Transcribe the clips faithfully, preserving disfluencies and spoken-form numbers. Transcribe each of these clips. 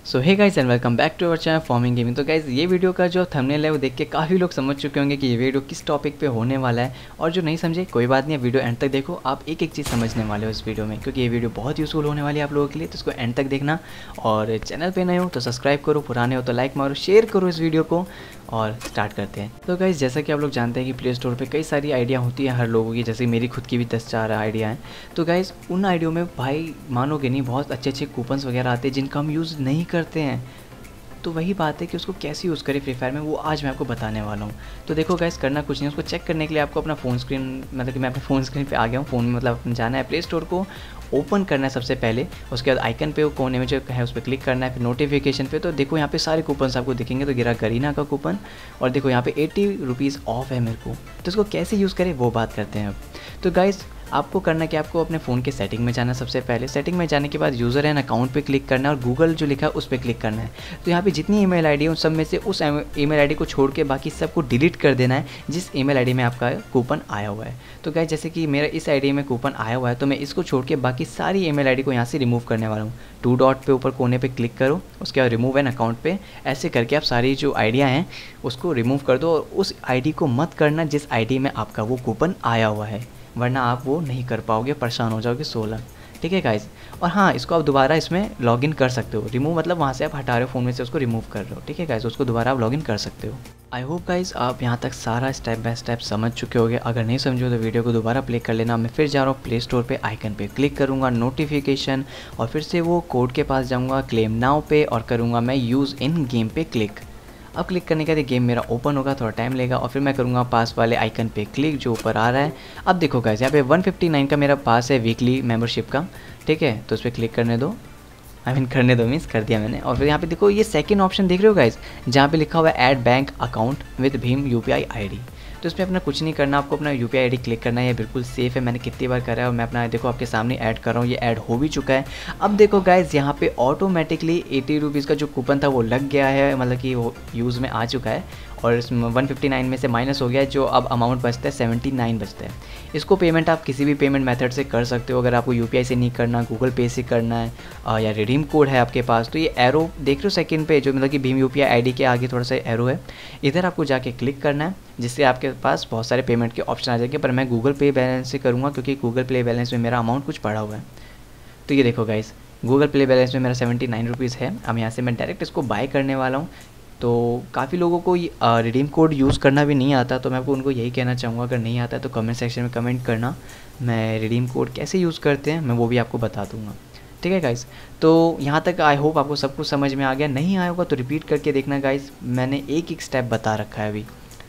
So hey guys and welcome back to our channel forming gaming. तो guys ये video का जो thumbnail है वो देख के काफ़ी लोग समझ चुके होंगे कि ये वीडियो किस टॉपिक पे होने वाला है, और जो नहीं समझे कोई बात नहीं है, वीडियो एंड तक देखो, आप एक एक चीज़ समझने वाले हो इस वीडियो में, क्योंकि ये वीडियो बहुत यूज़फुल होने वाली है आप लोगों के लिए। तो इसको एंड तक देखना, और चैनल पर नए हो तो सब्सक्राइब करो, पुराने हो तो लाइक मारो, शेयर करो इस वीडियो को, और स्टार्ट करते हैं। तो गाइस जैसा कि आप लोग जानते हैं कि प्ले स्टोर पे कई सारी आइडिया होती है हर लोगों की, जैसे मेरी खुद की भी दस चार आइडिया हैं। तो गाइस उन आइडियो में भाई मानोगे नहीं, बहुत अच्छे अच्छे कूपन्स वगैरह आते हैं जिनका हम यूज़ नहीं करते हैं। तो वही बात है कि उसको कैसे यूज़ करें फ्री फायर में, वो आज मैं आपको बताने वाला हूँ। तो देखो गाइस, करना कुछ नहीं, उसको चेक करने के लिए आपको अपना फ़ोन स्क्रीन, मतलब कि मैं अपने फ़ोन स्क्रीन पे आ गया हूँ। फ़ोन में मतलब अपने जाना है प्ले स्टोर को, ओपन करना है सबसे पहले। उसके बाद आइकन पे वो कोने में जो है उस पर क्लिक करना है, फिर नोटिफिकेशन पे। तो देखो यहाँ पे सारे कूपन्स आपको दिखेंगे। तो गिरा गरीना का कूपन, और देखो यहाँ पे एट्टी रुपीज़ ऑफ है मेरे को। तो इसको कैसे यूज़ करें वो बात करते हैं अब। तो गाइस आपको करना कि आपको अपने फ़ोन के सेटिंग में जाना है। सबसे पहले सेटिंग में जाने के बाद यूज़र एंड अकाउंट पे क्लिक करना है, और गूगल जो लिखा है उस पर क्लिक करना है। तो यहाँ पे जितनी ईमेल आईडी है उन सब में से उस ईमेल आईडी को छोड़ के बाकी सबको डिलीट कर देना है जिस ईमेल आईडी में आपका कूपन आया हुआ है। तो गाइस जैसे कि मेरा इस आईडी में कूपन आया हुआ है, तो मैं इसको छोड़ के बाकी सारी ईमेल आईडी को यहाँ से रिमूव करने वाला हूँ। टू डॉट पे ऊपर कोने पे क्लिक करो, उसके बाद रिमूव एन अकाउंट पे, ऐसे करके आप सारी जो आइडिया हैं उसको रिमूव कर दो। और उस आईडी को मत करना जिस आईडी में आपका वो कूपन आया हुआ है, वरना आप वो नहीं कर पाओगे, परेशान हो जाओगे सोलह। ठीक है गाइस। और हाँ, इसको आप दोबारा इसमें लॉगिन कर सकते हो। रिमूव मतलब वहाँ से आप हटा रहे हो फ़ोन में से, उसको रिमूव कर रहे हो। ठीक है गाइस, उसको दोबारा आप लॉगिन कर सकते हो। आई होप गाइस आप यहाँ तक सारा स्टेप बाय स्टेप समझ चुके होगे। अगर नहीं समझो तो वीडियो को दोबारा प्ले कर लेना। मैं फिर जा रहा हूँ प्ले स्टोर पे, आइकन पे क्लिक करूँगा, नोटिफिकेशन, और फिर से वो कोड के पास जाऊँगा, क्लेम नाउ पे, और करूँगा मैं यूज़ इन गेम पे क्लिक। अब क्लिक करने के बाद गेम मेरा ओपन होगा, थोड़ा टाइम लेगा, और फिर मैं करूँगा पास वाले आइकन पे क्लिक जो ऊपर आ रहा है। अब देखो गाइस यहाँ पे वन फिफ्टी नाइन का मेरा पास है वीकली मेंबरशिप का। ठीक है, तो उस पर क्लिक करने दो, आई मीन करने दो मीन्स कर दिया मैंने। और फिर यहाँ पे देखो ये सेकंड ऑप्शन देख रहे हो गाइस, जहाँ पे लिखा हुआ है ऐड बैंक अकाउंट विद भीम यूपीआई आईडी। तो इसमें अपना कुछ नहीं करना, आपको अपना यूपीआई आईडी क्लिक करना है। ये बिल्कुल सेफ़ है, मैंने कितनी बार करा है, और मैं अपना देखो आपके सामने ऐड कर रहा हूँ, ये ऐड हो भी चुका है। अब देखो गाइस यहाँ पे ऑटोमेटिकली एटी रुपीज़ का जो कूपन था वो लग गया है, मतलब कि वो यूज़ में आ चुका है, और इस वन फिफ्टी नाइन में से माइनस हो गया है। जो अब अमाउंट बचता है सेवेंटी नाइन बचता है। इसको पेमेंट आप किसी भी पेमेंट मेथड से कर सकते हो। अगर आपको यूपीआई से नहीं करना, गूगल पे से करना है, या रिडीम कोड है आपके पास, तो ये एरो देख रहे हो सेकंड पे, जो मतलब कि भीम यूपीआई आईडी के आगे थोड़ा सा एरो है, इधर आपको जाके क्लिक करना है, जिससे आपके पास बहुत सारे पेमेंट के ऑप्शन आ जाएंगे। पर मैं गूगल पे बैलेंस से करूँगा, क्योंकि गूगल पे बैलेंस में मेरा अमाउंट कुछ पड़ा हुआ है। तो ये देखो गाइस, गूगल पे बैलेंस में मेरा सेवेंटी नाइन रुपीज़ है। अब यहाँ से मैं डायरेक्ट इसको बाय करने वाला हूँ। तो काफ़ी लोगों को रिडीम कोड यूज़ करना भी नहीं आता, तो मैं आपको उनको यही कहना चाहूँगा, अगर नहीं आता है तो कमेंट सेक्शन में कमेंट करना, मैं रिडीम कोड कैसे यूज़ करते हैं मैं वो भी आपको बता दूँगा। ठीक है गाइस, तो यहाँ तक आई होप आपको सब कुछ समझ में आ गया। नहीं आया होगा तो रिपीट करके देखना गाइस, मैंने एक एक स्टेप बता रखा है अभी।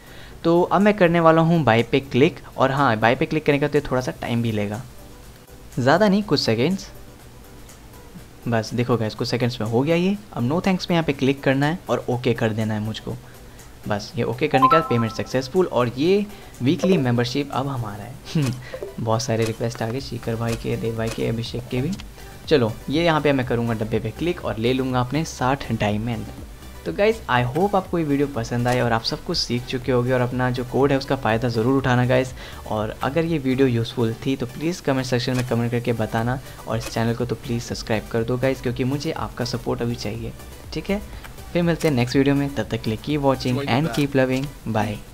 तो अब मैं करने वाला हूँ बाय पे क्लिक, और हाँ बाय पे क्लिक करने का तो थोड़ा सा टाइम भी लेगा, ज़्यादा नहीं, कुछ सेकेंड्स बस। देखो गाइस कुछ सेकंड्स में हो गया ये। अब नो थैंक्स पे यहाँ पे क्लिक करना है और ओके कर देना है मुझको, बस। ये ओके करने के बाद पेमेंट सक्सेसफुल, और ये वीकली मेंबरशिप अब हमारा है। बहुत सारे रिक्वेस्ट आ गए, शिखर भाई के, देव भाई के, अभिषेक के भी। चलो ये यहाँ पे मैं करूँगा डब्बे पे क्लिक, और ले लूँगा अपने साठ डायमंड। तो गाइस आई होप आपको ये वीडियो पसंद आए और आप सब कुछ सीख चुके होगे, और अपना जो कोड है उसका फ़ायदा ज़रूर उठाना गाइस। और अगर ये वीडियो यूज़फुल थी तो प्लीज़ कमेंट सेक्शन में कमेंट करके बताना, और इस चैनल को तो प्लीज़ सब्सक्राइब कर दो गाइस, क्योंकि मुझे आपका सपोर्ट अभी चाहिए। ठीक है, फिर मिलते हैं नेक्स्ट वीडियो में, तब तक के लिए keep watching and keep loving, bye.